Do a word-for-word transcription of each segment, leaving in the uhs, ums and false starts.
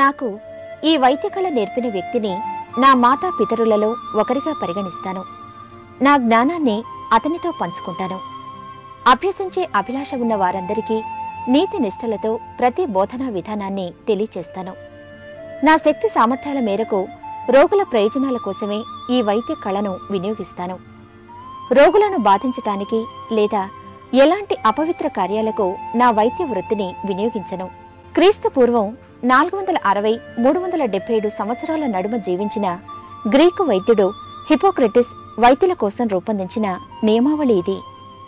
నాకు ఈ వైద్య కళ నేర్పిన వ్యక్తిని నా మాతా పితరులలో ఒకరిగా పరిగణిస్తాను. నా జ్ఞానాన్ని అతనితో పంచుకుంటాను. అభ్యసించే అభిలాష ఉన్న వారందరికీ నీతి నిష్ఠలతో ప్రతి బోధనా విధానాన్ని తెలియచేస్తాను. నా శక్తి సామర్థ్యాల మేరకు రోగుల ప్రయోజనాల కోసమే ఈ వైద్య కళను వినియోగిస్తాను. రోగులను బాధించటానికి లేదా ఎలాంటి అపవిత్ర కార్యాలకు నా వైద్య వృత్తిని వినియోగించను. క్రీస్తు పూర్వం నాలుగు వందల అరవై మూడు వందల డెబ్బై ఏడు సంవత్సరాల నడుమ జీవించిన గ్రీకు వైద్యుడు హిపోక్రటిస్ వైద్యుల కోసం రూపొందించిన నియమావళి ఇది.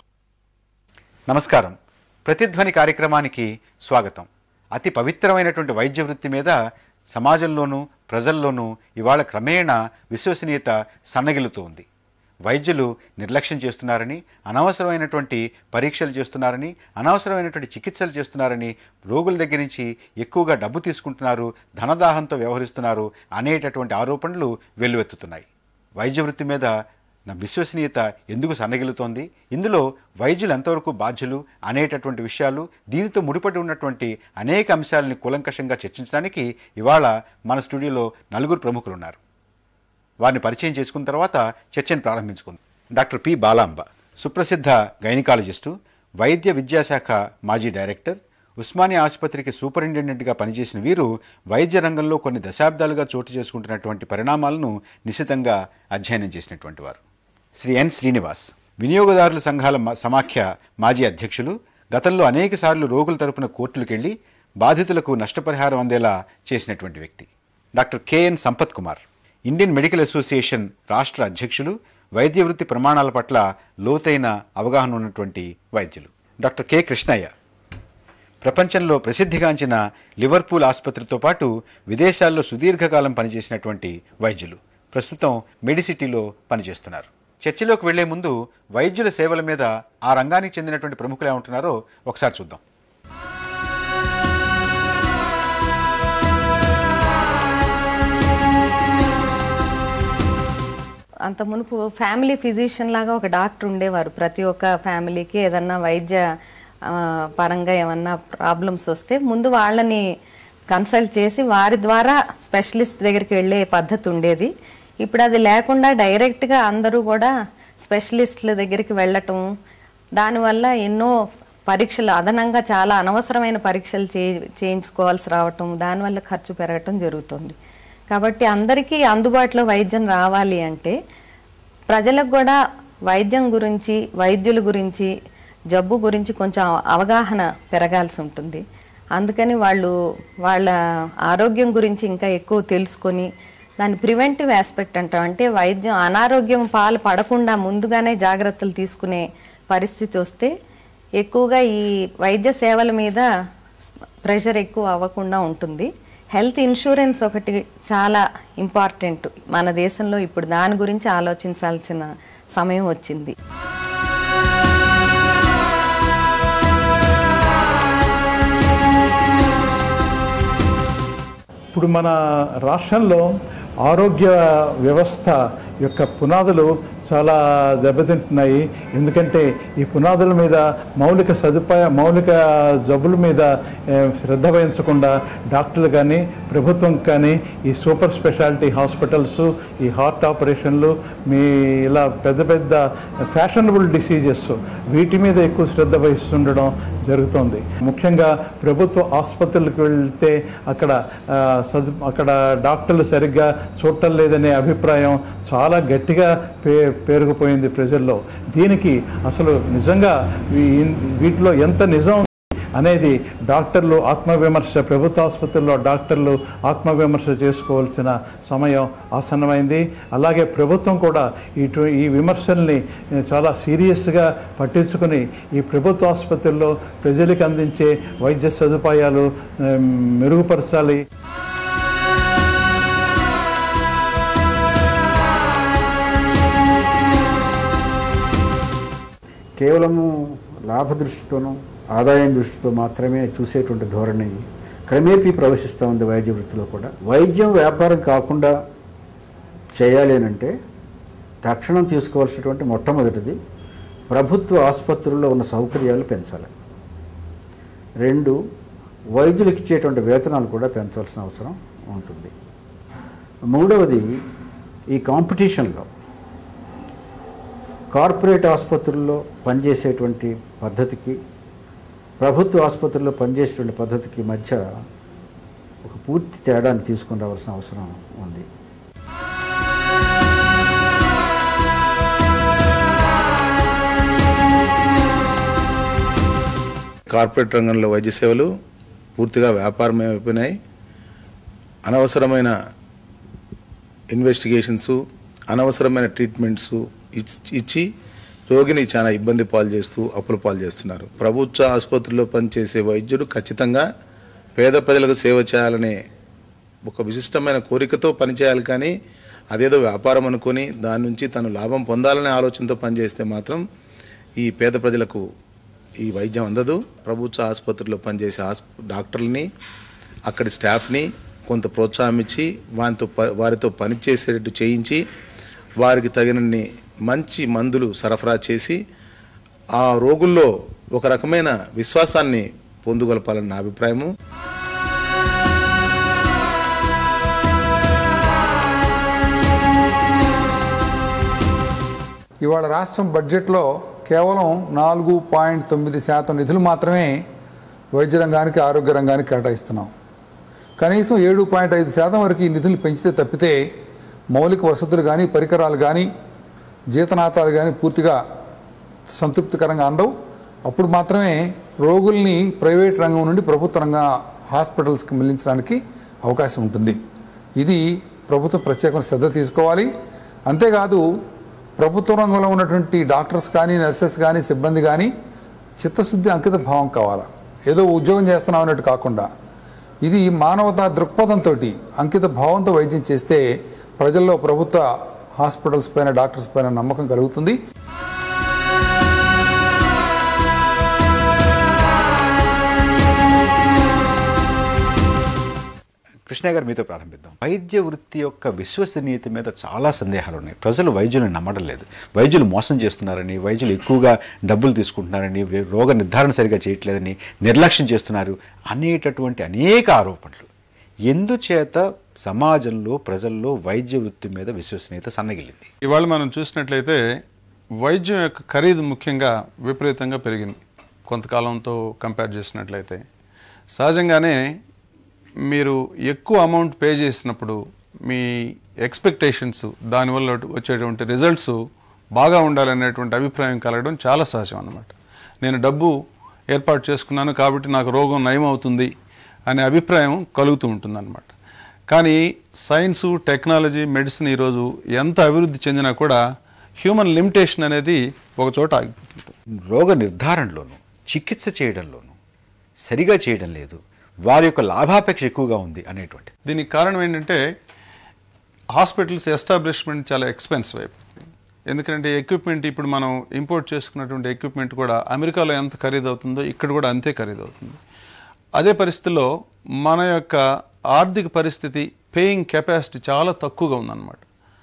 నమస్కారం. ప్రతిధ్వని కార్యక్రమానికి స్వాగతం. అతి పవిత్రమైనటువంటి వైద్య వృత్తి మీద సమాజంలోనూ ప్రజల్లోనూ ఇవాళ క్రమేణా విశ్వసనీయత సన్నగిలుతూ ఉంది. వైద్యులు నిర్లక్ష్యం చేస్తున్నారని, అనవసరమైనటువంటి పరీక్షలు చేస్తున్నారని, అనవసరమైనటువంటి చికిత్సలు చేస్తున్నారని, రోగుల దగ్గర నుంచి ఎక్కువగా డబ్బు తీసుకుంటున్నారు, ధనదాహంతో వ్యవహరిస్తున్నారు అనేటటువంటి ఆరోపణలు వెల్లువెత్తుతున్నాయి. వైద్య వృత్తి మీద నా విశ్వసనీయత ఎందుకు సన్నగిలుతోంది, ఇందులో వైద్యులు ఎంతవరకు బాధ్యులు అనేటటువంటి విషయాలు, దీనితో ముడిపడి ఉన్నటువంటి అనేక అంశాలని కూలంకషంగా చర్చించడానికి ఇవాళ మన స్టూడియోలో నలుగురు ప్రముఖులు ఉన్నారు. వారిని పరిచయం చేసుకున్న తర్వాత చర్చను ప్రారంభించుకుంది. డాక్టర్ పి బాలాంబ, సుప్రసిద్ధ గైనకాలజిస్టు, వైద్య విద్యాశాఖ మాజీ డైరెక్టర్, ఉస్మానియా ఆసుపత్రికి సూపరింటెండెంట్గా పనిచేసిన వీరు వైద్య రంగంలో కొన్ని దశాబ్దాలుగా చోటు చేసుకుంటున్నటువంటి పరిణామాలను నిశితంగా అధ్యయనం చేసినటువంటి వారు. శ్రీ ఎన్ శ్రీనివాస్, వినియోగదారుల సంఘాల సమాఖ్య మాజీ అధ్యక్షులు, గతంలో అనేక సార్లు రోగుల తరపున కోర్టులకెళ్లి బాధితులకు నష్టపరిహారం అందేలా చేసినటువంటి వ్యక్తి. Doctor K N Sampath Kumar, Indian medical association రాష్ట్ర అధ్యక్షులు, వైద్య వృత్తి ప్రమాణాల పట్ల లోతైన అవగాహన ఉన్నటువంటి వైద్యులు. డాక్టర్ కె కృష్ణయ్య, ప్రపంచంలో ప్రసిద్ధిగాంచిన లివర్పూల్ ఆసుపత్రితో పాటు విదేశాల్లో సుదీర్ఘకాలం పనిచేసినటువంటి వైద్యులు. ప్రస్తుతం మెడిసిటీలో పనిచేస్తున్నారు. చర్చలోకి వెళ్లే ముందు వైద్యుల సేవల మీద ఆ రంగానికి చెందినటువంటి ప్రముఖులు ఏమంటున్నారో ఒకసారి చూద్దాం. అంత మునుపు ఫ్యామిలీ ఫిజిషియన్ లాగా ఒక డాక్టర్ ఉండేవారు. ప్రతి ఒక్క ఫ్యామిలీకి ఏదన్నా వైద్య పరంగా ఏమన్నా ప్రాబ్లమ్స్ వస్తే ముందు వాళ్ళని కన్సల్ట్ చేసి వారి ద్వారా స్పెషలిస్ట్ దగ్గరికి వెళ్ళే పద్ధతి ఉండేది. ఇప్పుడు అది లేకుండా డైరెక్ట్గా అందరూ కూడా స్పెషలిస్టుల దగ్గరికి వెళ్ళటం, దానివల్ల ఎన్నో పరీక్షలు అదనంగా చాలా అనవసరమైన పరీక్షలు చే చేయించుకోవాల్సి రావటం, దానివల్ల ఖర్చు పెరగటం జరుగుతుంది. కాబట్టి అందరికీ అందుబాటులో వైద్యం రావాలి అంటే ప్రజలకు కూడా వైద్యం గురించి, వైద్యుల గురించి, జబ్బు గురించి కొంచెం అవగాహన పెరగాల్సి ఉంటుంది. అందుకని వాళ్ళు వాళ్ళ ఆరోగ్యం గురించి ఇంకా ఎక్కువ తెలుసుకొని దాని ప్రివెంటివ్ ఆస్పెక్ట్ అంటాం, అంటే వైద్యం అనారోగ్యం పాలు పడకుండా ముందుగానే జాగ్రత్తలు తీసుకునే పరిస్థితి వస్తే ఎక్కువగా ఈ వైద్య సేవల మీద ప్రెషర్ ఎక్కువ అవ్వకుండా ఉంటుంది. హెల్త్ ఇన్సూరెన్స్ ఒకటి చాలా ఇంపార్టెంట్ మన దేశంలో. ఇప్పుడు దాని గురించి ఆలోచించాల్సిన సమయం వచ్చింది. ఇప్పుడు మన రాష్ట్రంలో ఆరోగ్య వ్యవస్థ యొక్క పునాదులు చాలా దెబ్బతింటున్నాయి. ఎందుకంటే ఈ పునాదుల మీద మౌలిక సదుపాయ మౌలిక జబ్బుల మీద శ్రద్ధ వహించకుండా డాక్టర్లు కానీ ప్రభుత్వం కానీ ఈ సూపర్ స్పెషాలిటీ హాస్పిటల్స్, ఈ హార్ట్ ఆపరేషన్లు, మీ ఇలా పెద్ద పెద్ద ఫ్యాషనబుల్ డిసీజెస్ వీటి మీద ఎక్కువ శ్రద్ధ వహిస్తుండడం జరుగుతుంది. ముఖ్యంగా ప్రభుత్వ ఆసుపత్రులకు వెళ్తే అక్కడ సదు అక్కడ డాక్టర్లు సరిగ్గా చూడటం లేదనే అభిప్రాయం చాలా గట్టిగా పే పేరుకుపోయింది ప్రజల్లో. దీనికి అసలు నిజంగా వీటిలో ఎంత నిజం అనేది డాక్టర్లు ఆత్మవిమర్శ, ప్రభుత్వ ఆసుపత్రుల్లో డాక్టర్లు ఆత్మవిమర్శ చేసుకోవాల్సిన సమయం ఆసన్నమైంది. అలాగే ప్రభుత్వం కూడా ఇటు ఈ విమర్శల్ని చాలా సీరియస్గా పట్టించుకుని ఈ ప్రభుత్వ ఆసుపత్రుల్లో ప్రజలకు అందించే వైద్య సదుపాయాలు మెరుగుపరచాలి. కేవలము లాభ దృష్టితోనూ ఆదాయం దృష్టితో మాత్రమే చూసేటువంటి ధోరణి క్రమేపీ ప్రవేశిస్తూ ఉంది వైద్య వృత్తిలో కూడా. వైద్యం వ్యాపారం కాకుండా చేయాలి అంటే తక్షణం తీసుకోవాల్సినటువంటి మొట్టమొదటిది ప్రభుత్వ ఆసుపత్రుల్లో ఉన్న సౌకర్యాలు పెంచాలి. రెండు, వైద్యులకు ఇచ్చేటువంటి వేతనాలు కూడా పెంచాల్సిన అవసరం ఉంటుంది. మూడవది, ఈ కాంపిటీషన్లో కార్పొరేట్ ఆసుపత్రుల్లో పనిచేసేటువంటి పద్ధతికి ప్రభుత్వ ఆసుపత్రుల్లో పనిచేసేటువంటి పద్ధతికి మధ్య ఒక పూర్తి తేడాన్ని తీసుకుని రావాల్సిన అవసరం ఉంది. కార్పొరేట్ రంగంలో వైద్య సేవలు పూర్తిగా వ్యాపారమైపోయినాయి. అనవసరమైన ఇన్వెస్టిగేషన్స్, అనవసరమైన ట్రీట్మెంట్స్ ఇచ్చి రోగిని చాలా ఇబ్బంది పాలు చేస్తూ అప్పుల పాలు చేస్తున్నారు. ప్రభుత్వ ఆసుపత్రిలో పనిచేసే వైద్యుడు ఖచ్చితంగా పేద ప్రజలకు సేవ చేయాలనే ఒక విశిష్టమైన కోరికతో పనిచేయాలి, కానీ అదేదో వ్యాపారం అనుకొని దాని నుంచి తను లాభం పొందాలనే ఆలోచనతో పనిచేస్తే మాత్రం ఈ పేద ప్రజలకు ఈ వైద్యం అందదు. ప్రభుత్వ ఆసుపత్రిలో పనిచేసే ఆస్ డాక్టర్లని, అక్కడి స్టాఫ్ని కొంత ప్రోత్సాహం ఇచ్చి వారితో వారితో పనిచేసేటట్టు చేయించి వారికి తగినన్ని మంచి మందులు సరఫరా చేసి ఆ రోగుల్లో ఒక రకమైన విశ్వాసాన్ని పొందుగొలపాలని నా అభిప్రాయము. ఇవాళ రాష్ట్రం బడ్జెట్లో కేవలం నాలుగు పాయింట్ తొమ్మిది శాతం నిధులు మాత్రమే వైద్య రంగానికి, ఆరోగ్య రంగానికి కేటాయిస్తున్నాం. కనీసం ఏడు పాయింట్ ఐదు శాతం వరకు ఈ నిధులు పెంచితే తప్పితే మౌలిక వసతులు కానీ, పరికరాలు కానీ, జీతనాతాలు కానీ పూర్తిగా సంతృప్తికరంగా అందవు. అప్పుడు మాత్రమే రోగుల్ని ప్రైవేట్ రంగం నుండి ప్రభుత్వ రంగ హాస్పిటల్స్కి మళ్లించడానికి అవకాశం ఉంటుంది. ఇది ప్రభుత్వం ప్రత్యేకమైన శ్రద్ధ తీసుకోవాలి. అంతేకాదు, ప్రభుత్వ రంగంలో ఉన్నటువంటి డాక్టర్స్ కానీ, నర్సెస్ కానీ, సిబ్బంది కానీ చిత్తశుద్ధి, అంకిత భావం కావాలా. ఏదో ఉద్యోగం చేస్తున్నాం అన్నట్టు కాకుండా ఇది మానవతా దృక్పథంతో, అంకిత భావంతో వైద్యం చేస్తే ప్రజల్లో ప్రభుత్వ హాస్పిటల్స్ పైన, డాక్టర్స్ పైన నమ్మకం కలుగుతుంది. కృష్ణ గారు, మీతో ప్రారంభిద్దాం. వైద్య వృత్తి యొక్క విశ్వసనీయత మీద చాలా సందేహాలు ఉన్నాయి. ప్రజలు వైద్యులను నమ్మడం లేదు. వైద్యులు మోసం చేస్తున్నారని, వైద్యులు ఎక్కువగా డబ్బులు తీసుకుంటున్నారని, రోగ నిర్ధారణ సరిగా చేయట్లేదని, నిర్లక్ష్యం చేస్తున్నారు అనేటటువంటి అనేక ఆరోపణలు. ఎందుచేత సమాజంలో, ప్రజల్లో వైద్య వృత్తి మీద విశ్వసనీయత సన్నగిలింది? ఇవాళ మనం చూసినట్లయితే వైద్యం యొక్క ఖరీదు ముఖ్యంగా విపరీతంగా పెరిగింది కొంతకాలంతో కంపేర్ చేసినట్లయితే. సహజంగానే మీరు ఎక్కువ అమౌంట్ పే చేసినప్పుడు మీ ఎక్స్పెక్టేషన్స్, దానివల్ల వచ్చేటువంటి రిజల్ట్స్ బాగా ఉండాలనేటువంటి అభిప్రాయం కలగడం చాలా సహజం అన్నమాట. నేను డబ్బు ఏర్పాటు చేసుకున్నాను కాబట్టి నాకు రోగం నయం అవుతుంది అనే అభిప్రాయం కలుగుతూ ఉంటుందన్నమాట. కానీ సైన్సు, టెక్నాలజీ, మెడిసిన్ ఈరోజు ఎంత అభివృద్ధి చెందినా కూడా హ్యూమన్ లిమిటేషన్ అనేది ఒక చోట ఆగిపోతుంది. రోగ నిర్ధారణలోను, చికిత్స చేయడంలోను సరిగా చేయడం లేదు, వారి యొక్క లాభాపేక్ష ఎక్కువగా ఉంది అనేటువంటి. దీనికి కారణం ఏంటంటే హాస్పిటల్స్ ఎస్టాబ్లిష్మెంట్ చాలా ఎక్స్పెన్సివ్ అయిపోతుంది. ఎందుకంటే ఎక్విప్మెంట్, ఇప్పుడు మనం ఇంపోర్ట్ చేసుకున్నటువంటి ఎక్విప్మెంట్ కూడా అమెరికాలో ఎంత ఖరీదు అవుతుందో ఇక్కడ కూడా అంతే ఖరీదు అవుతుంది. అదే పరిస్థితిలో మన యొక్క ఆర్థిక పరిస్థితి, పేయింగ్ కెపాసిటీ చాలా తక్కువగా ఉందన్నమాట.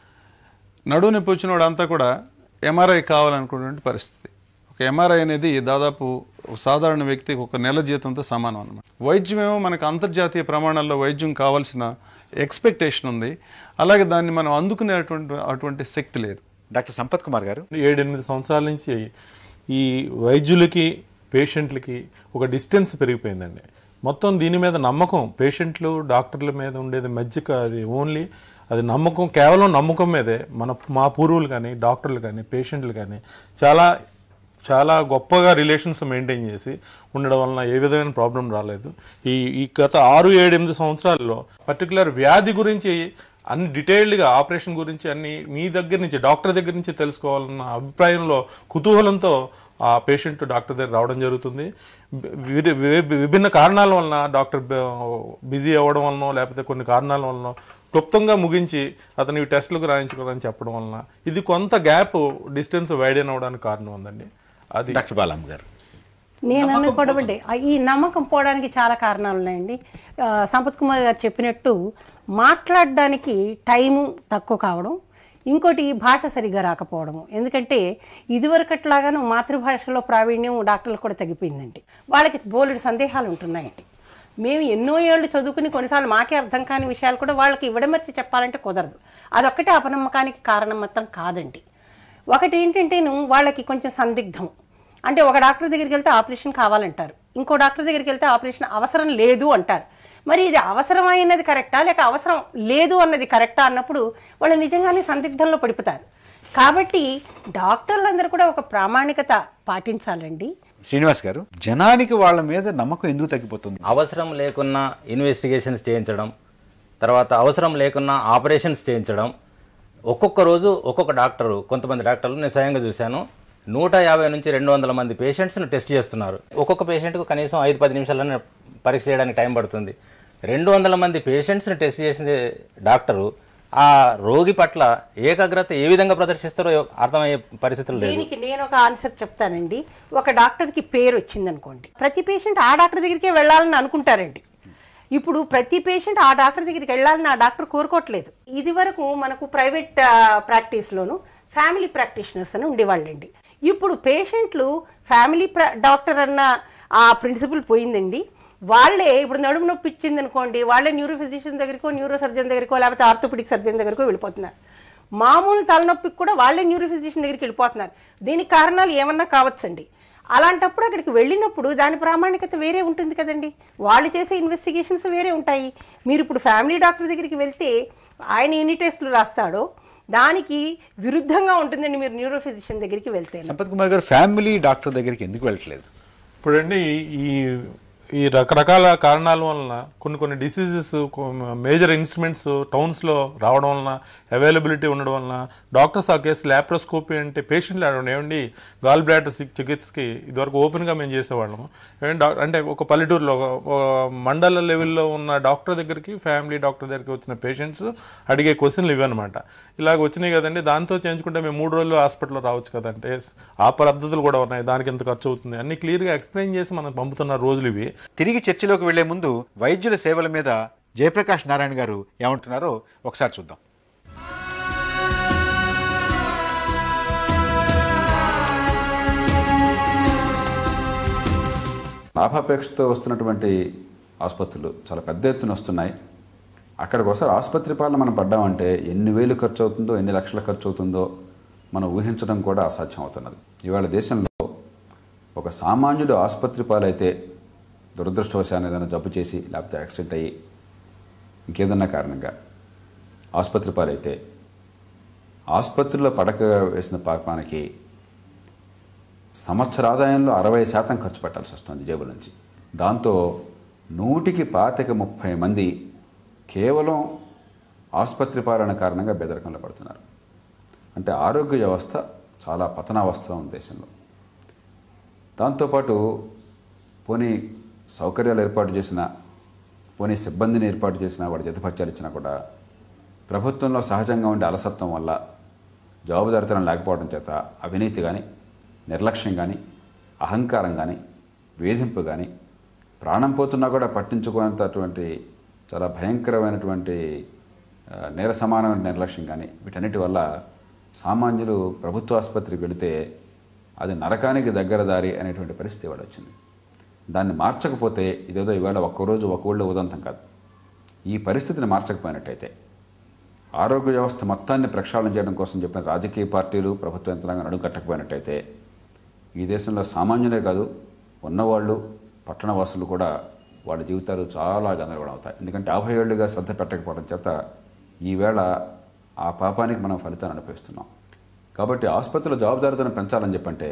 నడువు నొప్పి వచ్చిన వాడు అంతా కూడా ఎంఆర్ఐ కావాలనుకునేటువంటి పరిస్థితి. ఒక ఎంఆర్ఐ అనేది దాదాపు సాధారణ వ్యక్తికి ఒక నెల జీతంతో సమానం అన్నమాట. వైద్యమేమో మనకు అంతర్జాతీయ ప్రమాణాల్లో వైద్యం కావాల్సిన ఎక్స్పెక్టేషన్ ఉంది, అలాగే దాన్ని మనం అందుకునేటువంటి అటువంటి శక్తి లేదు. డాక్టర్ సంపత్ కుమార్ గారు, ఏడెనిమిది సంవత్సరాల నుంచి ఈ వైద్యులకి, పేషెంట్లకి ఒక డిస్టెన్స్ పెరిగిపోయిందండి. మొత్తం దీని మీద నమ్మకం, పేషెంట్లు డాక్టర్ల మీద ఉండేది మధ్యక, అది ఓన్లీ అది నమ్మకం, కేవలం నమ్మకం మీదే మన మా పూర్వులు కానీ, డాక్టర్లు కానీ, పేషెంట్లు కానీ చాలా చాలా గొప్పగా రిలేషన్స్ మెయింటైన్ చేసి ఉండడం వలన ఏ విధమైన ప్రాబ్లం రాలేదు. ఈ ఈ గత ఆరు ఏడు ఎనిమిది సంవత్సరాల్లో పర్టికులర్ వ్యాధి గురించి అన్ని డీటెయిల్డ్గా, ఆపరేషన్ గురించి అన్ని మీ దగ్గర నుంచి, డాక్టర్ దగ్గర నుంచి తెలుసుకోవాలన్న అభిప్రాయంలో, కుతూహలంతో ఆ పేషెంట్ డాక్టర్ దగ్గర రావడం జరుగుతుంది. విభిన్న కారణాల వలన డాక్టర్ బిజీ అవ్వడం వలన, లేకపోతే కొన్ని కారణాల వలన క్లుప్తంగా ముగించి అతను ఈ టెస్టులకు రాయించుకోవాలని చెప్పడం వలన ఇది కొంత గ్యాప్, డిస్టెన్స్ వైడెన్ అవ్వడానికి కారణం ఉందండి. అది డాక్టర్ బాలమ్మ గారు, నేను అనుకోవడం ఈ నమ్మకం పోవడానికి చాలా కారణాలు ఉన్నాయండి. సంపత్ కుమార్ గారు చెప్పినట్టు మాట్లాడడానికి టైము తక్కువ కావడం, ఇంకోటి భాష సరిగ్గా రాకపోవడము. ఎందుకంటే ఇదివరకట్లాగాను మాతృభాషలో ప్రావీణ్యం డాక్టర్లు కూడా తగ్గిపోయిందండి. వాళ్ళకి బోలెడు సందేహాలు ఉంటున్నాయండి. మేము ఎన్నో ఏళ్ళు చదువుకుని కొన్నిసార్లు మాకే అర్థం కాని విషయాలు కూడా వాళ్ళకి ఇవ్వడమర్చి చెప్పాలంటే కుదరదు. అదొక్కటే అపనమ్మకానికి కారణం మొత్తం కాదండి. ఒకటి ఏంటంటేను వాళ్ళకి కొంచెం సందిగ్ధం. అంటే ఒక డాక్టర్ దగ్గరికి వెళ్తే ఆపరేషన్ కావాలంటారు, ఇంకో డాక్టర్ దగ్గరికి వెళ్తే ఆపరేషన్ అవసరం లేదు అంటారు. మరి ఇది అవసరమైనది కరెక్టా లేక అవసరం లేదు అన్నది కరెక్టా అన్నప్పుడు వాళ్ళు నిజంగానే సందిగ్ధంలో పడిపోతారు. కాబట్టి డాక్టర్లందరూ కూడా ఒక ప్రామాణికత పాటించాలండి. శ్రీనివాస్ గారు, జనానికి వాళ్ళ మీద నమ్మకం ఎందుకు తగ్గిపోతుంది? అవసరం లేకున్నా ఇన్వెస్టిగేషన్స్ చేయించడం, తర్వాత అవసరం లేకున్నా ఆపరేషన్స్ చేయించడం. ఒక్కొక్క రోజు ఒక్కొక్క డాక్టరు, కొంతమంది డాక్టర్లు నేను స్వయంగా చూశాను, నూట యాభై నుంచి రెండు వందల మంది పేషెంట్స్ను టెస్ట్ చేస్తున్నారు. ఒక్కొక్క పేషెంట్కు కనీసం ఐదు పది నిమిషాలనే పరీక్ష చేయడానికి టైం పడుతుంది. రెండు వందల మంది పేషెంట్స్ని టెస్ట్ చేసే డాక్టరు ఆ రోగి పట్ల ఏకాగ్రత ఏ విధంగా ప్రదర్శిస్తారో అర్థమయ్యే పరిస్థితులు లేదు. దీనికి నేను ఒక ఆన్సర్ చెప్తానండి. ఒక డాక్టర్కి పేరు వచ్చిందనుకోండి, ప్రతి పేషెంట్ ఆ డాక్టర్ దగ్గరికే వెళ్ళాలని అనుకుంటారండి. ఇప్పుడు ప్రతి పేషెంట్ ఆ డాక్టర్ దగ్గరికి వెళ్ళాలని ఆ డాక్టర్ కోరుకోవట్లేదు. ఇది వరకు మనకు ప్రైవేట్ ప్రాక్టీస్లోను ఫ్యామిలీ ప్రాక్టీషనర్స్ అని ఉండేవాళ్ళండి. ఇప్పుడు పేషెంట్లు ఫ్యామిలీ డాక్టర్ అన్న ఆ ప్రిన్సిపల్ పోయిందండి. వాళ్ళే ఇప్పుడు నడుము నొప్పి ఇచ్చింది అనుకోండి, వాళ్ళే న్యూరో ఫిజిషియన్ దగ్గరికో న్యూరో సర్జన్ దగ్గరికో లేకపోతే ఆర్థోపెడిక్ సర్జన్ దగ్గరికో వెళ్ళిపోతున్నారు. మామూలు తలనొప్పికి కూడా వాళ్ళే న్యూరో ఫిజిషియన్ దగ్గరికి వెళ్ళిపోతున్నారు. దీనికి కారణాలు ఏమన్నా కావచ్చండి. అలాంటప్పుడు అక్కడికి వెళ్ళినప్పుడు దాని ప్రామాణికత వేరే ఉంటుంది కదండి. వాళ్ళు చేసే ఇన్వెస్టిగేషన్స్ వేరే ఉంటాయి. మీరు ఇప్పుడు ఫ్యామిలీ డాక్టర్ దగ్గరికి వెళ్తే ఆయన ఎన్ని టెస్టులు రాస్తాడో దానికి విరుద్ధంగా ఉంటుందండి మీరు న్యూరో ఫిజిషియన్ దగ్గరికి వెళ్తే. సంపత్ కుమార్ గారు, ఫ్యామిలీ డాక్టర్ దగ్గరికి ఎందుకు వెళ్ళట్లేదు? ఇప్పుడండి ఈ ఈ రకరకాల కారణాల వలన కొన్ని కొన్ని డిసీజెస్, మేజర్ ఇన్స్ట్రుమెంట్స్ టౌన్స్లో రావడం వలన, అవైలబిలిటీ ఉండడం వలన డాక్టర్స్ ఆ కేసు ల్యాప్రోస్కోపీ అంటే పేషెంట్లు అడగండి, ఏమండి గాల్ బ్లాడర్ చికిత్సకి ఇదివరకు ఓపెన్గా మేము చేసేవాళ్ళము. ఏమంటే అంటే ఒక పల్లెటూరులో మండల లెవెల్లో ఉన్న డాక్టర్ దగ్గరికి ఫ్యామిలీ డాక్టర్ దగ్గరికి వచ్చిన పేషెంట్స్ అడిగే క్వశ్చన్లు ఇవన్నమాట. ఇలాగ వచ్చినాయి కదండి, దాంతో చేయించుకుంటే మేము మూడు రోజులు హాస్పిటల్లో రావచ్చు కదంటే ఆ పద్ధతులు కూడా ఉన్నాయి, దానికి ఎంత ఖర్చు అవుతుంది అన్ని క్లియర్గా ఎక్స్ప్లెయిన్ చేసి మనం పంపుతున్న రోజులు ఇవి. తిరిగి చర్చలోకి వెళ్లే ముందు వైద్యుల సేవల మీద జయప్రకాష్ నారాయణ గారు ఏమంటున్నారో ఒకసారి చూద్దాం. లాభాపేక్షతో వస్తున్నటువంటి ఆసుపత్రులు చాలా పెద్ద ఎత్తున వస్తున్నాయి. అక్కడికి ఒకసారి ఆసుపత్రి పాలన మనం పడ్డామంటే ఎన్ని వేలు ఖర్చు అవుతుందో, ఎన్ని లక్షల ఖర్చు అవుతుందో మనం ఊహించడం కూడా అసాధ్యం అవుతున్నది. ఇవాళ దేశంలో ఒక సామాన్యుడు ఆసుపత్రి పాలైతే దురదృష్టవశాన్ని ఏదైనా జబ్బు చేసి లేకపోతే యాక్సిడెంట్ అయ్యి ఇంకేదన్నా కారణంగా ఆసుపత్రి పాలైతే ఆసుపత్రిలో పడక వేసిన పాపానికి సంవత్సర ఆదాయంలో అరవై శాతం ఖర్చు పెట్టాల్సి వస్తుంది జేబుల నుంచి. దాంతో నూటికి పాతిక ముప్పై మంది కేవలం ఆసుపత్రి పాలన కారణంగా బెదరకంలో పడుతున్నారు. అంటే ఆరోగ్య వ్యవస్థ చాలా పతనావస్థలో ఉంది దేశంలో. దాంతోపాటు పోనీ సౌకర్యాలు ఏర్పాటు చేసిన, పోనీ సిబ్బందిని ఏర్పాటు చేసిన, వాడి జతపత్యాలు ఇచ్చినా కూడా ప్రభుత్వంలో సహజంగా ఉండే అలసత్వం వల్ల, జవాబుదారితనం లేకపోవడం చేత అవినీతి కానీ, నిర్లక్ష్యం కానీ, అహంకారం కానీ, వేధింపు కానీ, ప్రాణం పోతున్నా కూడా పట్టించుకునేటటువంటి చాలా భయంకరమైనటువంటి నేర సమానమైన నిర్లక్ష్యం కానీ, వీటన్నిటి వల్ల సామాన్యులు ప్రభుత్వ ఆసుపత్రికి వెళితే అది నరకానికి దగ్గర దారి అనేటువంటి పరిస్థితి ఇవాళ వచ్చింది. దాన్ని మార్చకపోతే ఇదేదో ఇవాళ ఒక్కరోజు ఒక ఊళ్ళో ఉదంతం కాదు. ఈ పరిస్థితిని మార్చకపోయినట్టయితే ఆరోగ్య వ్యవస్థ మొత్తాన్ని ప్రక్షాళన చేయడం కోసం చెప్పిన రాజకీయ పార్టీలు, ప్రభుత్వ యంత్రాంగం నడుం కట్టకపోయినట్టయితే ఈ దేశంలో సామాన్యులే కాదు, ఉన్నవాళ్ళు, పట్టణవాసులు కూడా వాళ్ళ జీవితాలు చాలా గందరగోళం అవుతాయి. ఎందుకంటే యాభై ఏళ్ళుగా శ్రద్ధ పెట్టకపోవడం చేత ఈవేళ ఆ పాపానికి మనం ఫలితాన్ని అనుభవిస్తున్నాం. కాబట్టి ఆసుపత్రిలో జవాబుదారీతనం పెంచాలని చెప్పంటే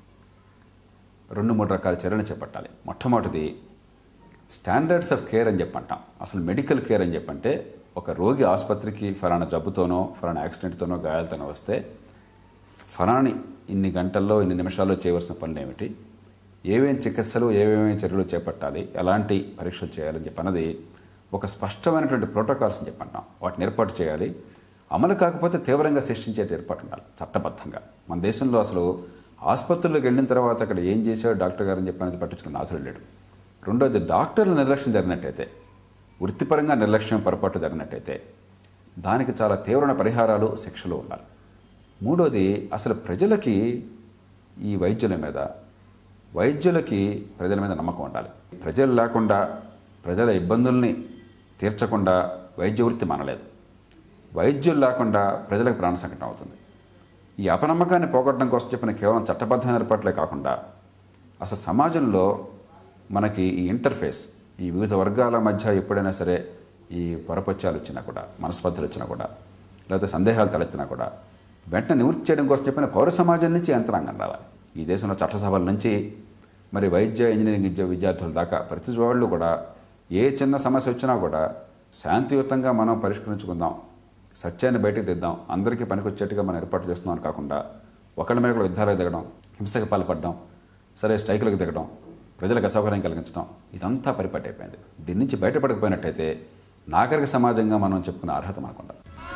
రెండు మూడు రకాల చర్యలు చేపట్టాలి. మొట్టమొదటిది స్టాండర్డ్స్ ఆఫ్ కేర్ అని చెప్పంటాం. అసలు మెడికల్ కేర్ అని చెప్పంటే ఒక రోగి ఆసుపత్రికి ఫలానా జబ్బుతోనో, ఫలానా యాక్సిడెంట్తోనో, గాయాలతోనో వస్తే ఫలాని ఇన్ని గంటల్లో, ఇన్ని నిమిషాల్లో చేయవలసిన పనులు ఏమిటి, ఏమేమి చికిత్సలు, ఏమేమి చర్యలు చేపట్టాలి, ఎలాంటి పరీక్షలు చేయాలని చెప్పన్నది ఒక స్పష్టమైనటువంటి ప్రోటోకాల్స్ అని చెప్పంటాం. వాటిని ఏర్పాటు చేయాలి. అమలు కాకపోతే తీవ్రంగా శిక్షించే ఏర్పాటు ఉండాలి చట్టబద్ధంగా. మన దేశంలో అసలు ఆసుపత్రులకు వెళ్ళిన తర్వాత అక్కడ ఏం చేశాడు డాక్టర్ గారు అని చెప్పి పట్టించుకున్న నాథుడు లేడు. రెండోది డాక్టర్ల నిర్లక్ష్యం జరిగినట్టయితే, వృత్తిపరంగా నిర్లక్ష్యం పొరపాటు జరిగినట్టయితే దానికి చాలా తీవ్రమైన పరిహారాలు, శిక్షలు ఉండాలి. మూడోది అసలు ప్రజలకి ఈ వైద్యుల మీద వైద్యులకి ప్రజల మీద నమ్మకం ఉండాలి. ప్రజలు లేకుండా ప్రజల ఇబ్బందుల్ని తీర్చకుండా వైద్య వృత్తి మనలేదు. వైద్యులు లేకుండా ప్రజలకు ప్రాణ సంకటం అవుతుంది. ఈ అపనమ్మకాన్ని పోగొట్టడం కోసం చెప్పిన కేవలం చట్టబద్ధమైన ఏర్పాట్లే కాకుండా అసలు సమాజంలో మనకి ఈ ఇంటర్ఫేస్, ఈ వివిధ వర్గాల మధ్య ఎప్పుడైనా సరే ఈ పొరపత్యాలు వచ్చినా కూడా, మనస్పర్ధలు వచ్చినా కూడా, లేకపోతే సందేహాలు తలెత్తినా కూడా వెంటనే నివృత్తి చేయడం కోసం చెప్పిన పౌర సమాజం నుంచి యంత్రాంగం రావాలి. ఈ దేశంలో చట్టసభల నుంచి మరి వైద్య ఇంజనీరింగ్ విద్య విద్యార్థుల దాకా ప్రతి వాళ్ళు కూడా ఏ చిన్న సమస్య వచ్చినా కూడా శాంతియుతంగా మనం పరిష్కరించుకుందాం, సత్యాన్ని బయటకు తెద్దాం, అందరికీ పనికొచ్చేట్టుగా మనం ఏర్పాటు చేస్తున్నాం కాకుండా ఒకళ్ళ మీద యుద్ధాలకు దిగడం, హింసకు పాల్పడడం, సరే స్ట్రైకులకు దిగడం, ప్రజలకు అసౌకర్యం కలిగించడం, ఇదంతా పరిపాటి అయిపోయింది. దీని నుంచి బయటపడకపోయినట్టయితే నాగరిక సమాజంగా మనం చెప్పుకునే అర్హత మనకుండాలి.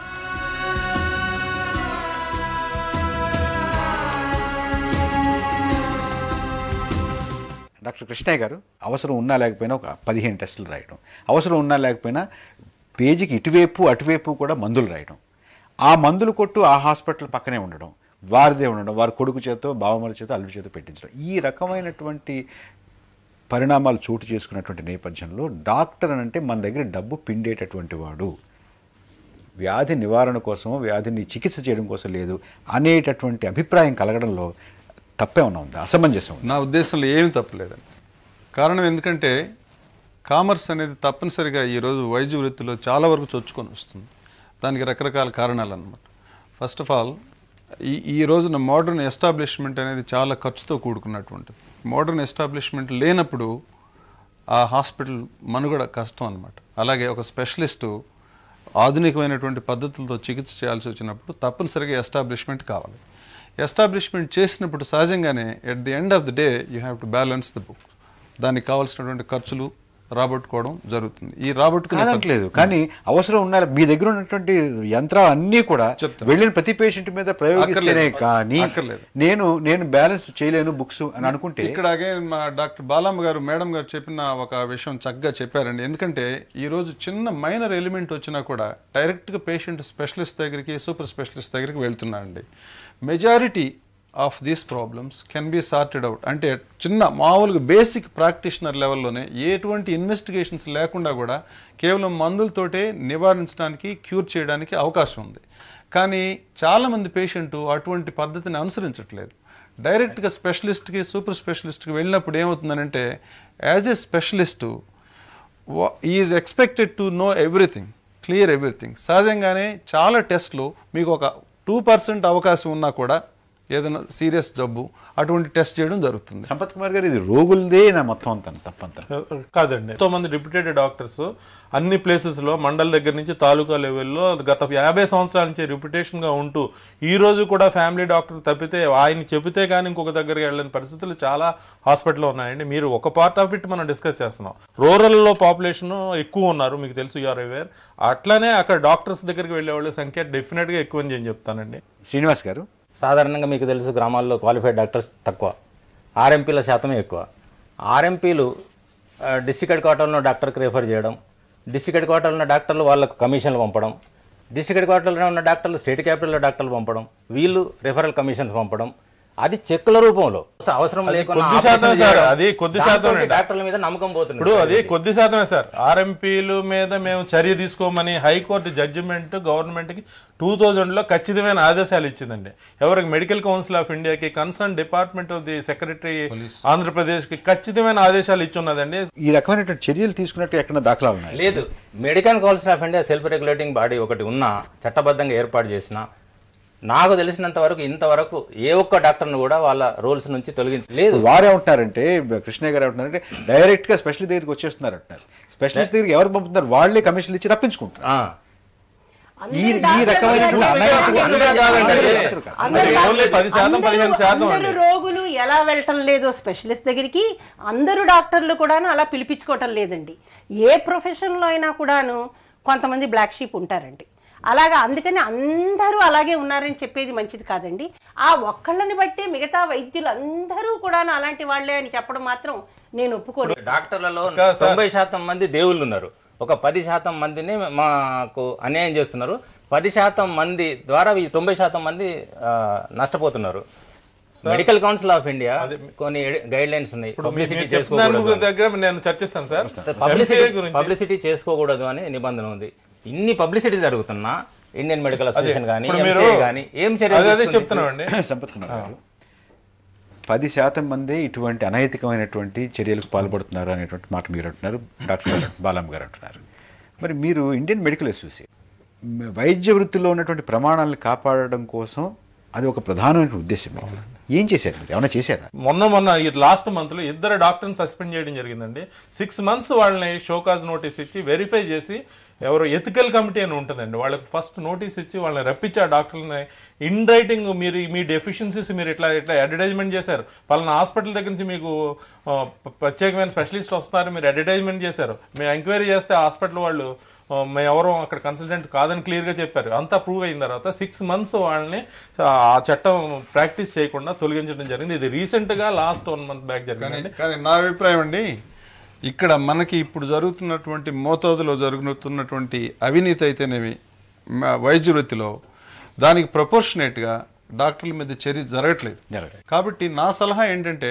డాక్టర్ కృష్ణయ్య గారు, అవసరం ఉన్నా లేకపోయినా ఒక పదిహేను టెస్టులు రాయడం, అవసరం ఉన్నా లేకపోయినా పేజీకి ఇటువైపు అటువైపు కూడా మందులు రాయడం, ఆ మందులు కొట్టు ఆ హాస్పిటల్ పక్కనే ఉండడం, వారిదే ఉండడం, వారి కొడుకు చేతో బావమరి చేతో అల్లుడి చేతో పెట్టించడం, ఈ రకమైనటువంటి పరిణామాలు చోటు చేసుకున్నటువంటి నేపథ్యంలో డాక్టర్ అని అంటే మన దగ్గర డబ్బు పిండేటటువంటి వాడు, వ్యాధి నివారణ కోసమో వ్యాధిని చికిత్స చేయడం కోసం లేదు అనేటటువంటి అభిప్రాయం కలగడంలో తప్పే ఉన్నా ఉందా, అసమంజసం? నా ఉద్దేశంలో ఏమి తప్పలేదండి. కారణం ఎందుకంటే కామర్స్ అనేది తప్పనిసరిగా ఈరోజు వైద్య వృత్తిలో చాలా వరకు చొచ్చుకొని వస్తుంది. దానికి రకరకాల కారణాలు అన్నమాట. ఫస్ట్ ఆఫ్ ఆల్ ఈ ఈ రోజున మోడర్న్ ఎస్టాబ్లిష్మెంట్ అనేది చాలా ఖర్చుతో కూడుకున్నటువంటిది. మోడర్న్ ఎస్టాబ్లిష్మెంట్ లేనప్పుడు ఆ హాస్పిటల్ మనుగడ కష్టం అన్నమాట. అలాగే ఒక స్పెషలిస్టు ఆధునికమైనటువంటి పద్ధతులతో చికిత్స చేయాల్సి వచ్చినప్పుడు తప్పనిసరిగా ఎస్టాబ్లిష్మెంట్ కావాలి. ఎస్టాబ్లిష్మెంట్ చేసినప్పుడు సహజంగానే at the end of the day you have to balance the book. దానికి కావాల్సినటువంటి ఖర్చులు రాబట్టుకోవడం జరుగుతుంది. ఈ రాబట్టుకునేలేదు కానీ అవసరం ఉన్న మీ దగ్గర ఉన్నటువంటి యంత్రాలు అన్నీ కూడా వెళ్ళిన ప్రతి పేషెంట్ మీద ప్రయోగిస్తేనే కానీ నేను నేను బ్యాలెన్స్ చేయలేను బుక్స్ అని అనుకుంటే, ఇక్కడ అగైన్ మా డాక్టర్ బాలమ్మ గారు మేడం గారు చెప్పిన ఒక విషయం చక్కగా చెప్పారండి. ఎందుకంటే ఈ రోజు చిన్న మైనర్ ఎలిమెంట్ వచ్చినా కూడా డైరెక్ట్గా పేషెంట్ స్పెషలిస్ట్ దగ్గరికి, సూపర్ స్పెషలిస్ట్ దగ్గరికి వెళ్తున్నారండి. Majority of these problems can be sorted out. అంటే చిన్న మామూలుగా బేసిక్ ప్రాక్టీషనర్ లెవెల్లోనే ఎటువంటి ఇన్వెస్టిగేషన్స్ లేకుండా కూడా కేవలం మందులతోటే నివారించడానికి, క్యూర్ చేయడానికి అవకాశం ఉంది. కానీ చాలామంది పేషెంట్ అటువంటి పద్ధతిని అనుసరించట్లేదు. డైరెక్ట్గా స్పెషలిస్ట్కి, సూపర్ స్పెషలిస్ట్కి వెళ్ళినప్పుడు ఏమవుతుందనంటే as a specialist is expected to know everything, clear everything. సహజంగానే చాలా టెస్ట్లు మీకు ఒక టూ పర్సెంట్ అవకాశం ఉన్నా కూడా ఏదైనా సీరియస్ జబ్బు అటువంటి టెస్ట్ చేయడం జరుగుతుంది. సంపత్ కుమార్ గారు, ఇది రోగులదే నా మొత్తం అంత తప్పంతా కాదండి. ఎంతో మంది రిప్యూటెడ్ డాక్టర్స్ అన్ని ప్లేసెస్ లో మండల దగ్గర నుంచి తాలూకా లెవెల్లో గత యాభై సంవత్సరాల నుంచి రిప్యుటేషన్ గా ఉంటూ ఈ రోజు కూడా ఫ్యామిలీ డాక్టర్ తప్పితే ఆయన చెబితే కానీ ఇంకొక దగ్గరికి వెళ్ళని పరిస్థితులు చాలా హాస్పిటల్లో ఉన్నాయండి. మీరు ఒక పార్ట్ ఆఫ్ ఇట్ మనం డిస్కస్ చేస్తున్నాం. రూరల్ లో పాపులేషన్ ఎక్కువ ఉన్నారు, మీకు తెలుసు, యూఆర్ అవేర్. అట్లానే అక్కడ డాక్టర్స్ దగ్గరికి వెళ్లే వాళ్ళ సంఖ్య డెఫినెట్ గా ఎక్కువ అని చెప్తానండి. శ్రీనివాస్ గారు, సాధారణంగా మీకు తెలుసు గ్రామాల్లో క్వాలిఫైడ్ డాక్టర్స్ తక్కువ, ఆర్ఎంపీల శాతమే ఎక్కువ. ఆర్ఎంపీలు డిస్ట్రిక్ట్ హెడ్ క్వార్టర్లో డాక్టర్కి రెఫర్ చేయడం, డిస్ట్రిక్ట్ హెడ్ క్వార్టర్లో ఉన్న డాక్టర్లు వాళ్ళకు కమిషన్లు పంపడం, డిస్ట్రిక్ట్ హెడ్ క్వార్టర్లో ఉన్న డాక్టర్లు స్టేట్ క్యాపిటల్లో డాక్టర్లు పంపడం, వీళ్ళు రెఫరల్ కమిషన్స్ పంపడం, అది చెక్కుల రూపంలో. అవసరం లేకుండా కొద్ది శాతం సార్, అది కొద్ది శాతం డాక్టర్ల మీద నమ్మకం పోతుంది. ఇప్పుడు అది కొద్ది శాతమే సార్. ఆర్ఎంపీల మీద మేము చర్య తీసుకోమని హైకోర్టు జడ్జిమెంట్ గవర్నమెంట్ కి టూ థౌజండ్ లో ఖచ్చితమైన ఆదేశాలు ఇచ్చిందండి. ఎవరికి? మెడికల్ కౌన్సిల్ ఆఫ్ ఇండియాకి, concern department of the secretary Andhra Pradesh కి ఖచ్చితమైన ఆదేశాలు ఇచ్చున్నదండి. ఈ రకమైన చర్యలు తీసుకున్నట్టు ఎక్కడ దాఖలా ఉన్నాయి? లేదు. Medical council of India self regulating body ఒకటి ఉన్నా, చట్టబద్ధంగా ఏర్పాటు చేసిన, నాకు తెలిసినంత వరకు ఇంతవరకు ఏ ఒక్క డాక్టర్ను కూడా వాళ్ళ రోల్స్ నుంచి తొలగించలేదు. వారే ఉంటున్నారంటే, కృష్ణయ్య గారు ఏమంటున్నారంటే డైరెక్ట్ గా స్పెషలిస్ట్ దగ్గరికి వచ్చేస్తున్నారు అంటున్నారు. స్పెషలిస్ట్ దగ్గరికి ఎవరు పంపుతున్నారు? వాళ్లే కమిషన్లు ఇచ్చి రప్పించుకుంటారు. రోగులు ఎలా వెళ్ళటం లేదో స్పెషలిస్ట్ దగ్గరికి, అందరూ డాక్టర్లు కూడాను అలా పిలిపించుకోవటం లేదండి. ఏ ప్రొఫెషన్ లో అయినా కూడాను కొంతమంది బ్లాక్ షీప్ ఉంటారండి. అలాగా అందుకని అందరూ అలాగే ఉన్నారని చెప్పేది మంచిది కాదండి. ఆ ఒక్కళ్ళని బట్టి మిగతా వైద్యులు అందరూ కూడా అలాంటి వాళ్లే అని చెప్పడం మాత్రం నేను ఒప్పుకోను. డాక్టర్లలో తొంభై శాతం మంది దేవుళ్ళు ఉన్నారు, ఒక పది శాతం మందిని మాకు అన్యాయం చేస్తున్నారు. పది శాతం మంది ద్వారా ఈ తొంభై శాతం మంది నష్టపోతున్నారు. మెడికల్ కౌన్సిల్ ఆఫ్ ఇండియా కొన్ని గైడ్ లైన్స్ ఉన్నాయి. పబ్లిసిటీ చేసుకోకూడదు దగ్గర నేను చర్చిస్తాను సార్. పబ్లిసిటీ పబ్లిసిటీ చేసుకోకూడదు అని నిబంధన ఉంది. ఇన్ని పబ్లిసిటీ జరుగుతున్నా ఇండియన్ మెడికల్ అసోసియేషన్ కానీ కానీ ఏం చర్యలు చెప్తున్నామండి. సంపత్ కుమార్ గారు, పది శాతం మంది ఇటువంటి అనైతికమైనటువంటి చర్యలకు పాల్పడుతున్నారు అనేటువంటి మాట మీరు అంటున్నారు, డాక్టర్ బాలమ్మ గారు అంటున్నారు. మరి మీరు ఇండియన్ మెడికల్ అసోసియేషన్ వైద్య వృత్తిలో ఉన్నటువంటి ప్రమాణాలను కాపాడడం కోసం అది ఒక ప్రధానమైన ఉద్దేశం. ఏం చేశారు మీరు? ఏమైనా చేశారా? మొన్న మొన్న ఈ లాస్ట్ మంత్ లో ఇద్దరు డాక్టర్ని సస్పెండ్ చేయడం జరిగిందండి. సిక్స్ మంత్స్ వాళ్ళని షోకాజ్ నోటీస్ ఇచ్చి వెరిఫై చేసి, ఎవరో ఎథికల్ కమిటీ అని ఉంటుందండి, వాళ్ళకి ఫస్ట్ నోటీస్ ఇచ్చి వాళ్ళని రప్పించి ఆ డాక్టర్ని ఇన్ రైటింగ్ మీరు మీ డెఫిషియన్సీస్ మీరు ఇట్లా ఇట్లా అడ్వర్టైజ్మెంట్ చేశారు, పలానా హాస్పిటల్ దగ్గర నుంచి మీకు ప్రత్యేకమైన స్పెషలిస్ట్ వస్తున్నారు, మీరు అడ్వర్టైజ్మెంట్ చేశారు, మేము ఎంక్వైరీ చేస్తే హాస్పిటల్ వాళ్ళు మేము ఎవరో అక్కడ కన్సల్టెంట్ కాదని క్లియర్ గా చెప్పారు. అంతా ప్రూవ్ అయిన తర్వాత సిక్స్ మంత్స్ వాళ్ళని ఆ చట్టం ప్రాక్టీస్ చేయకుండా తొలగించడం జరిగింది. ఇది రీసెంట్ గా లాస్ట్ వన్ మంత్ బ్యాక్ జరిగింది. కానీ నా అభిప్రాయం అండి, ఇక్కడ మనకి ఇప్పుడు జరుగుతున్నటువంటి మోతాదులో జరుగుతున్నటువంటి అవినీతి అయితేనేమి వైద్య వృత్తిలో దానికి ప్రపోర్షనేట్గా డాక్టర్ల మీద చర్య జరగట్లేదు. కాబట్టి నా సలహా ఏంటంటే,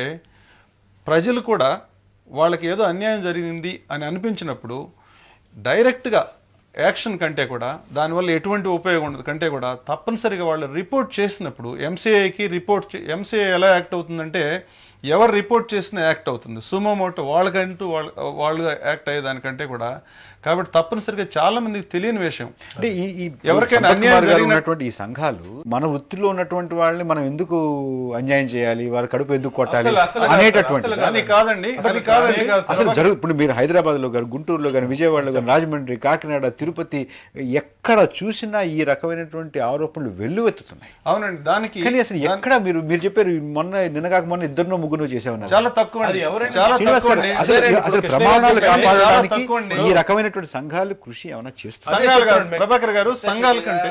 ప్రజలు కూడా వాళ్ళకి ఏదో అన్యాయం జరిగింది అని అనిపించినప్పుడు డైరెక్ట్గా యాక్షన్ కంటే కూడా, దానివల్ల ఎటువంటి ఉపయోగం ఉండదు కంటే కూడా తప్పనిసరిగా వాళ్ళు రిపోర్ట్ చేసినప్పుడు ఎంసీఐకి రిపోర్ట్ ఎంసీఐ ఎలా యాక్ట్ అవుతుందంటే, ఎవరు రిపోర్ట్ చేసినా యాక్ట్ అవుతుంది. సుమోమోటో వాళ్ళకంటూ వాళ్ళ వాళ్ళుగా యాక్ట్ అయ్యేదానికంటే కూడా. కాబట్టి తప్పనిసరిగా చాలా మందికి తెలియని విషయం అంటే ఈ ఎవరికైనా అన్యాయం జరిగినటువంటి ఈ సంఘాలు మన వృత్తిలో ఉన్నటువంటి వాళ్ళని మనం ఎందుకు అన్యాయం చేయాలి, వారి కడుపు ఎందుకు కొట్టాలి అనేటటువంటి కాదండి. కాదండి అసలు జరుగు ఇప్పుడు మీరు హైదరాబాద్ లో కానీ, గుంటూరులో కానీ, విజయవాడలో కానీ, రాజమండ్రి, కాకినాడ, తిరుపతి ఎక్కడ చూసినా ఈ రకమైనటువంటి ఆరోపణలు వెల్లువెత్తుతున్నాయి. అవునండి. దానికి కానీ అసలు ఎక్కడ మీరు మీరు చెప్పారు మొన్న నిన్నగాక మొన్న ఇద్దరు ముగ్గురు చేసేవారు. చాలా తక్కువ చాలా అసలు ప్రమాణాలు కాపాడడానికి ఈ రకమైన సంఘాలు కృషి ఏమైనా చేస్తున్నారు? ప్రభాకర్ గారు, సంఘాల కంటే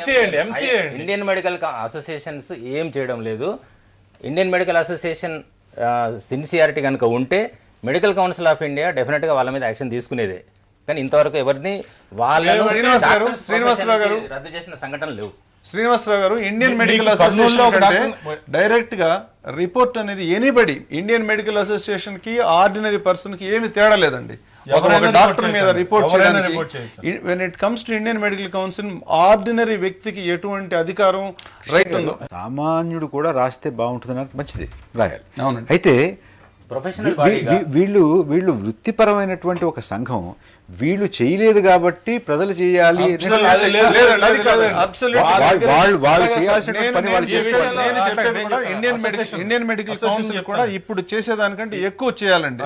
ఇండియన్ మెడికల్ అసోసియేషన్స్ ఏం చేయడం లేదు. ఇండియన్ మెడికల్ అసోసియేషన్ సిన్సియారిటీ కనుక ఉంటే medical council of India definite గా వాళ్ళ మీద యాక్షన్ తీసుకునేదే. కానీ ఇంతవరకు ఎవరిని వాళ్ళ శ్రీనివాసరావు గారు రద్దు చేసిన సంఘటన లేవు. శ్రీనివాసరావు గారు, ఇండియన్ మెడికల్ అసోసియేషన్ డైరెక్ట్ గా రిపోర్ట్ అనేది ఎనీబడి ఇండియన్ మెడికల్ అసోసియేషన్ కి ఆర్డినరీ పర్సన్ కి ఏమి తేడా లేదండి. ఒక డాక్టర్ మీద రిపోర్ట్ చేయడానికి when it comes to Indian medical council ordinary వ్యక్తికి ఎటువంటి అధికారం రైట్ ఉందో సామాన్యుడు కూడా రాస్తే బాగుంటుందని మంచిది రాయాలి. అవునండి. అయితే ప్రొఫెషనల్ వీళ్ళు వీళ్ళు వృత్తిపరమైనటువంటి ఒక సంఘం వీళ్ళు చేయలేదు కాబట్టి ప్రజలు చేయాలి, ఇండియన్ మెడికల్ కౌన్సిల్ కూడా ఇప్పుడు చేసేదానికంటే ఎక్కువ చేయాలండి.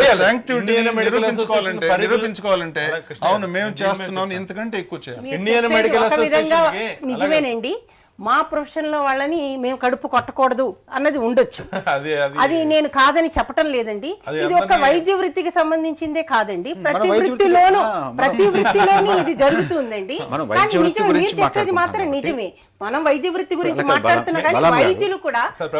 నిరూపించుకోవాలంటే నిరూపించుకోవాలంటే అవును మేము చేస్తున్నాం, ఇంతకంటే ఎక్కువ చేయాలి. ఇండియన్ మెడికల్ అసోసియేషన్ నిజమేనండి. మా ప్రొఫెషన్ లో వాళ్ళని మేము కడుపు కొట్టకూడదు అన్నది ఉండొచ్చు, అది నేను కాదని చెప్పటం లేదండి. ఇది ఒక వైద్య వృత్తికి సంబంధించిందే కాదండి, ప్రతి వృత్తిలోనూ ప్రతి వృత్తిలోనూ ఇది జరుగుతుందండి. కానీ నిజం మీరు చెప్పేది మాత్రం నిజమే. మనం వైద్య వృత్తి గురించి మాట్లాడుతున్నా కానీ వైద్యులు కూడా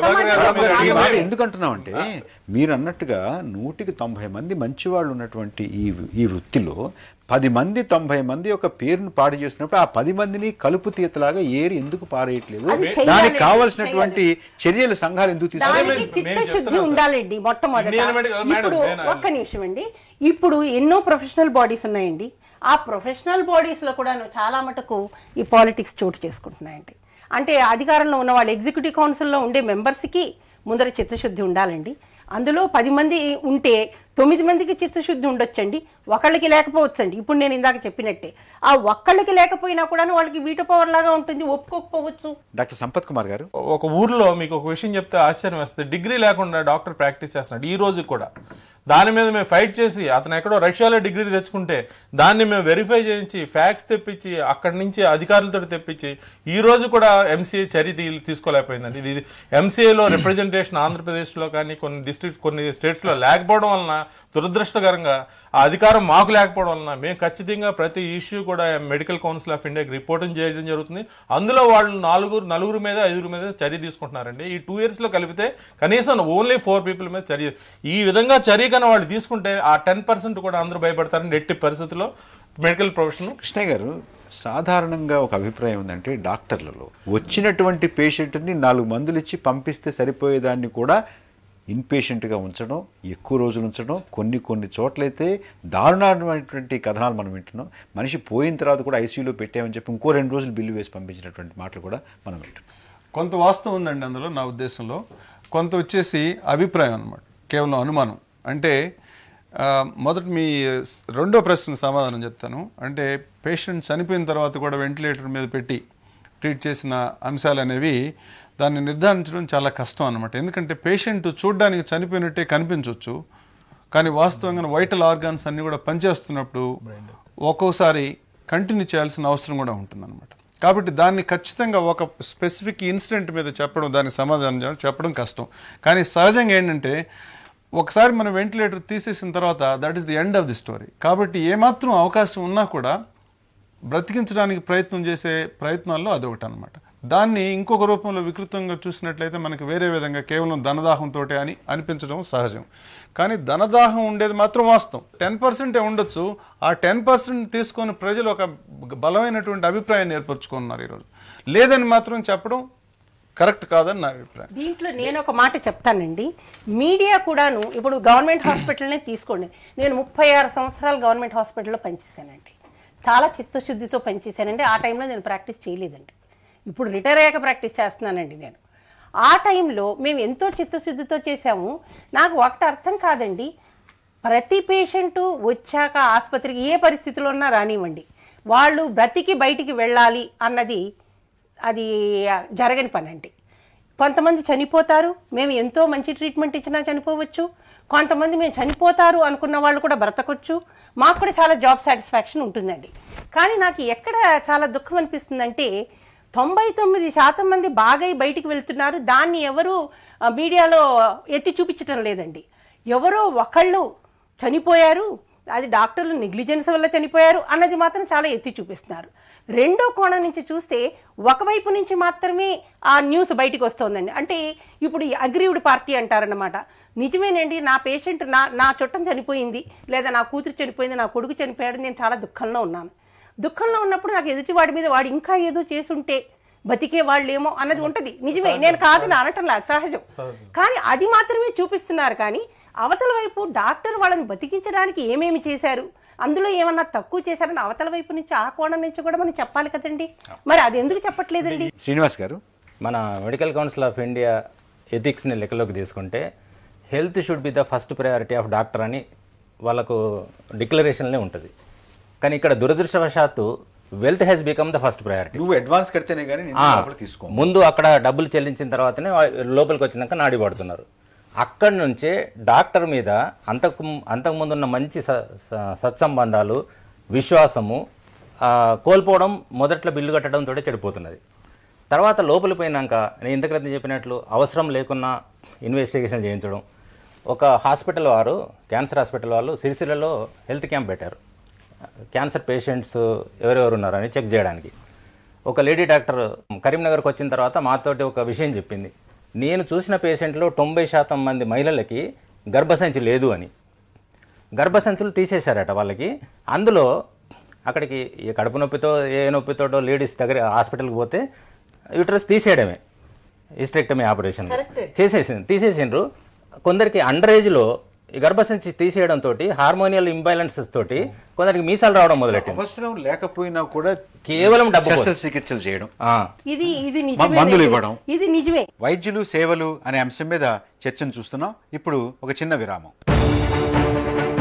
ఎందుకంటున్నాం అంటే, మీరు అన్నట్టుగా నూటికి తొంభై మంది మంచి వాళ్ళు ఉన్నటువంటి ఈ ఈ వృత్తిలో పది మంది తొంభై మంది ఒక పేరును పాడు చేస్తున్నప్పుడు ఆ పది మందిని కలుపు తీతలాగా ఏరి ఎందుకు పారేయట్లేదు? దానికి కావాల్సినటువంటి చర్యలు సంఘాలు ఎందుకు తీసుకోవాలి? చిత్తశుద్ధి ఉండాలండి మొట్టమొదటి. ఇప్పుడు ఒక్క నిమిషం అండి, ఇప్పుడు ఎన్నో ప్రొఫెషనల్ బాడీస్ ఉన్నాయండి. ఆ ప్రొఫెషనల్ బాడీస్ లో కూడా చాలా మటుకు ఈ పాలిటిక్స్ చోటు చేసుకుంటున్నాయండి. అంటే అధికారంలో ఉన్న వాళ్ళు ఎగ్జిక్యూటివ్ కౌన్సిల్లో ఉండే మెంబర్స్కి ముందర చిత్తశుద్ధి ఉండాలండి. అందులో పది మంది ఉంటే తొమ్మిది మందికి చిత్తశుద్ధి ఉండొచ్చండి, ఒకళ్ళకి లేకపోవచ్చండి. ఇప్పుడు నేను ఇందాక చెప్పినట్టే ఆ ఒక్కళ్ళకి లేకపోయినా కూడా వాళ్ళకి వీటో పవర్ లాగా ఉంటుంది, ఒప్పుకోకపోవచ్చు. డాక్టర్ సంపత్ కుమార్ గారు, ఒక ఊర్లో మీకు ఒక విషయం చెప్తే ఆశ్చర్యం వేస్తుంది. డిగ్రీ లేకుండా డాక్టర్ ప్రాక్టీస్ చేస్తున్నాడు ఈ రోజు కూడా. దాని మీద మేము ఫైట్ చేసి అతను ఎక్కడో రష్యాలో డిగ్రీ తెచ్చుకుంటే దాన్ని మేము వెరిఫై చేయించి ఫ్యాక్స్ తెప్పించి అక్కడి నుంచి అధికారులతో తెప్పించి ఈ రోజు కూడా ఎంసీఏ చర్య తీసుకోలేకపోయిందండి. ఇది ఎంసీఏలో రిప్రజెంటేషన్ ఆంధ్రప్రదేశ్లో కానీ కొన్ని డిస్ట్రిక్ట్ కొన్ని స్టేట్స్లో లేకపోవడం వలన దురదృష్టకరంగా ఆ అధికారం మాకు లేకపోవడం వలన మేము ఖచ్చితంగా ప్రతి ఇష్యూ కూడా మెడికల్ కౌన్సిల్ ఆఫ్ ఇండియాకి రిపోర్టింగ్ చేయడం జరుగుతుంది. అందులో వాళ్ళు నాలుగురు నలుగురు మీద ఐదుగురు మీద చర్య తీసుకుంటున్నారండి. ఈ టూ ఇయర్స్ లో కలిపితే కనీసం ఓన్లీ ఫోర్ పీపుల్ మీద చర్య. ఈ విధంగా చర్య కన్నా వాళ్ళు తీసుకుంటే ఆ టెన్ పర్సెంట్ కూడా అందరూ భయపడతారని ఎట్టి పరిస్థితుల్లో మెడికల్ ప్రొఫెషన్. కృష్ణయ్య గారు, సాధారణంగా ఒక అభిప్రాయం ఉందంటే డాక్టర్లలో వచ్చినటువంటి పేషెంట్ని నాలుగు మందులు ఇచ్చి పంపిస్తే సరిపోయేదాన్ని కూడా ఇన్పేషెంట్గా ఉంచడం, ఎక్కువ రోజులు ఉంచడం, కొన్ని కొన్ని చోట్లయితే దారుణమైనటువంటి కథనాలు మనం వింటున్నాం. మనిషి పోయిన తర్వాత కూడా ఐసీయూలో పెట్టామని చెప్పి ఇంకో రెండు రోజులు బిల్లు వేసి పంపించినటువంటి మాటలు కూడా మనం వింటున్నాం. కొంత వాస్తవం ఉందండి అందులో, నా ఉద్దేశంలో. కొంత వచ్చేసి అభిప్రాయం అనమాట, కేవలం అనుమానం. అంటే మొదట మీ రెండో ప్రశ్నకు సమాధానం చెప్తాను. అంటే పేషెంట్ చనిపోయిన తర్వాత కూడా వెంటిలేటర్ మీద పెట్టి ట్రీట్ చేసిన అంశాలు అనేవి దాన్ని నిర్ధారించడం చాలా కష్టం అనమాట. ఎందుకంటే పేషెంట్ చూడ్డానికి చనిపోయినట్టే కనిపించవచ్చు, కానీ వాస్తవంగా వైటల్ ఆర్గాన్స్ అన్నీ కూడా పనిచేస్తున్నప్పుడు ఒక్కోసారి కంటిన్యూ చేయాల్సిన అవసరం కూడా ఉంటుందన్నమాట. కాబట్టి దాన్ని ఖచ్చితంగా ఒక స్పెసిఫిక్ ఇన్సిడెంట్ మీద చెప్పడం, దానికి సమాధానం చెప్పడం కష్టం. కానీ సహజంగా ఏంటంటే ఒకసారి మనం వెంటిలేటర్ తీసేసిన తర్వాత that is the end of the story. కాబట్టి ఏమాత్రం అవకాశం ఉన్నా కూడా బ్రతికించడానికి ప్రయత్నం చేసే ప్రయత్నాల్లో అదొకటి అనమాట. దాన్ని ఇంకొక రూపంలో వికృతంగా చూసినట్లయితే మనకి వేరే విధంగా కేవలం ధనదాహంతో అని అనిపించడం సహజం. కానీ ధనదాహం ఉండేది మాత్రం వాస్తవం. టెన్ పర్సెంటే ఉండొచ్చు. ఆ టెన్ పర్సెంట్ తీసుకొని ప్రజలు ఒక బలమైనటువంటి అభిప్రాయాన్ని ఏర్పరచుకున్నారు ఈరోజు. లేదని మాత్రం చెప్పడం కరెక్ట్ కాదని నా అభిప్రాయం. దీంట్లో నేను ఒక మాట చెప్తానండి. మీడియా కూడాను, ఇప్పుడు గవర్నమెంట్ హాస్పిటల్నే తీసుకోండి. నేను ముప్పై ఆరు సంవత్సరాలు గవర్నమెంట్ హాస్పిటల్లో పనిచేశానండి. చాలా చిత్తశుద్ధితో పనిచేశానండి. ఆ టైంలో నేను ప్రాక్టీస్ చేయలేదండి. ఇప్పుడు రిటైర్ అయ్యాక ప్రాక్టీస్ చేస్తున్నానండి నేను. ఆ టైంలో మేము ఎంతో చిత్తశుద్ధితో చేశాము. నాకు ఒకటి అర్థం కాదండి, ప్రతి పేషెంటు వచ్చాక ఆసుపత్రికి ఏ పరిస్థితిలో ఉన్నా రానివ్వండి, వాళ్ళు బ్రతికి బయటికి వెళ్ళాలి అన్నది అది జరగని పని అండి. కొంతమంది చనిపోతారు, మేము ఎంతో మంచి ట్రీట్మెంట్ ఇచ్చినా చనిపోవచ్చు. కొంతమంది మేము చనిపోతారు అనుకున్న వాళ్ళు కూడా బ్రతకొచ్చు. మాకు కూడా చాలా జాబ్ సాటిస్ఫాక్షన్ ఉంటుందండి. కానీ నాకు ఎక్కడ చాలా దుఃఖం అనిపిస్తుందంటే తొంభై తొమ్మిది శాతం మంది బాగా బయటికి వెళ్తున్నారు, దాన్ని ఎవరు మీడియాలో ఎత్తి చూపించటం లేదండి. ఎవరో ఒకళ్ళు చనిపోయారు, అది డాక్టర్లు నెగ్లిజెన్స్ వల్ల చనిపోయారు అన్నది మాత్రం చాలా ఎత్తి చూపిస్తున్నారు. రెండో కోణం నుంచి చూస్తే ఒకవైపు నుంచి మాత్రమే ఆ న్యూస్ బయటికి వస్తుందండి. అంటే ఇప్పుడు అగ్రీవ్డ్ పార్టీ అంటారన్నమాట. నిజమేనండి, నా పేషెంట్ నా నా చుట్టం చనిపోయింది, లేదా నా కూతురు చనిపోయింది, నా కొడుకు చనిపోయాడు, నేను చాలా దుఃఖంలో ఉన్నాను. దుఃఖంలో ఉన్నప్పుడు నాకు ఎదుటి వాడి మీద వాడు ఇంకా ఏదో చేసుంటే బతికే వాళ్ళేమో అన్నది ఉంటుంది. నిజమే, నేను కాదని అనటం లేదు, సహజం. కానీ అది మాత్రమే చూపిస్తున్నారు. కానీ అవతల వైపు డాక్టర్ వాళ్ళని బతికించడానికి ఏమేమి చేశారు, అందులో ఏమన్నా తక్కువ చేశారని అవతల వైపు నుంచి ఆ కోణం నుంచి కూడా మనం చెప్పాలి కదండి. మరి అది ఎందుకు చెప్పట్లేదండి? శ్రీనివాస్ గారు, మన మెడికల్ కౌన్సిల్ ఆఫ్ ఇండియా ఎథిక్స్ని లెక్కలోకి తీసుకుంటే health should be the first priority of doctor అని వాళ్ళకు డిక్లరేషన్లే ఉంటుంది. కానీ ఇక్కడ దురదృష్టవశాత్తు wealth has become the first priority. నువ్వు అడ్వాన్స్ కడితేనే కానీ తీసుకో, ముందు అక్కడ డబ్బులు చెల్లించిన తర్వాతనే లోపలికి వచ్చినాక నాడి పడుతున్నారు. అక్కడి నుంచే డాక్టర్ మీద అంతకు అంతకుముందున్న మంచి సత్సంబంధాలు, విశ్వాసము కోల్పోవడం, మొదట్లో బిల్లు కట్టడంతో చెడిపోతున్నది. తర్వాత లోపలికి పోయినాక నేను ఇంతక్రితం చెప్పినట్లు అవసరం లేకున్నా ఇన్వెస్టిగేషన్ చేయించడం. ఒక హాస్పిటల్ వారు, క్యాన్సర్ హాస్పిటల్ వాళ్ళు సిరిసిల్లలో హెల్త్ క్యాంప్ పెట్టారు. క్యాన్సర్ పేషెంట్స్ ఎవరెవరు ఉన్నారని చెక్ చేయడానికి. ఒక లేడీ డాక్టర్ కరీంనగర్కి వచ్చిన తర్వాత మాతోటి ఒక విషయం చెప్పింది. నేను చూసిన పేషెంట్లో తొంభై శాతం మంది మహిళలకి గర్భసంచి లేదు అని. గర్భసంచులు తీసేశారట వాళ్ళకి. అందులో అక్కడికి కడుపు నొప్పితో ఏ నొప్పితోటో లేడీస్ దగ్గర హాస్పిటల్కి పోతే యూట్రస్ తీసేయడమే, హిస్టెక్టమీ ఆపరేషన్ చేసేసింది తీసేసిండ్రు. కొందరికి అండర్ ఏజ్లో ఈ గర్భసంచి తీసేయడం తోటి హార్మోనియల్ ఇంబ్యాలెన్సెస్ తోటి కొందరికి మీసాలు రావడం మొదలెట్టింది. అవసరం లేకపోయినా కూడా కేవలం డబ్బు చికిత్సలు చేయడం, ఇది ఇది మందులు ఇవ్వడం, ఇది నిజమే. వైద్యులు సేవలు అనే అంశం మీద చర్చను చూస్తున్నాం. ఇప్పుడు ఒక చిన్న విరామం.